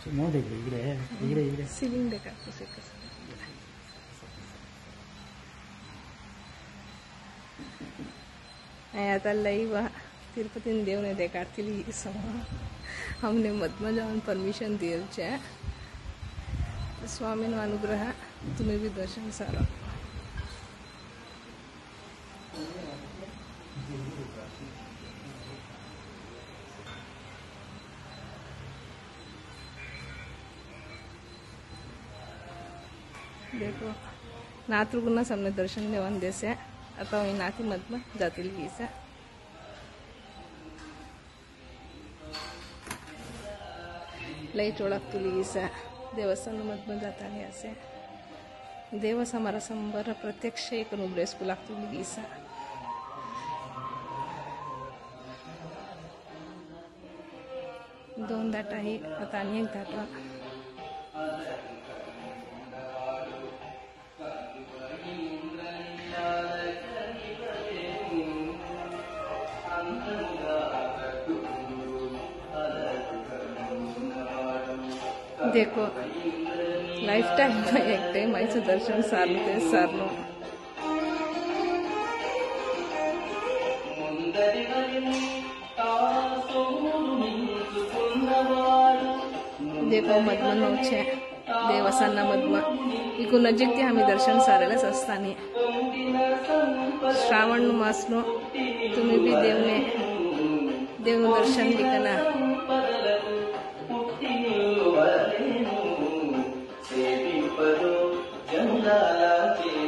node इकडे इकडे इकडे सीलिंग देखा कसं कसं आता लई वह तिरुपति देव ने देखा थी हमने मध्य जान परमिशन दिए स्वामी नो अनुग्रह तुम्हें भी दर्शन सारा देखो नातृगुना सामने दर्शन देवान देसे आता वही नाती मध्य जातील गीसा लाईट ओळखतली गीसा देवस्थान मध्य जाता नहीं असे देव समारा संबर प्रत्यक्ष एक नुब्रे स्कूल लागतली गीसा दोन दाटा ही आता आणि एक दाटा देखो लाइफ टाइम में एक टाइम ऐसे दर्शन सारते सारनो देखो मध्य नोचे देवस्थान मध्य इको नजीक थी हमें दर्शन सारेला सस्तानी श्रावण मास नो तुम्हें भी देव दर्शन लिखना सेवी परो जंगला के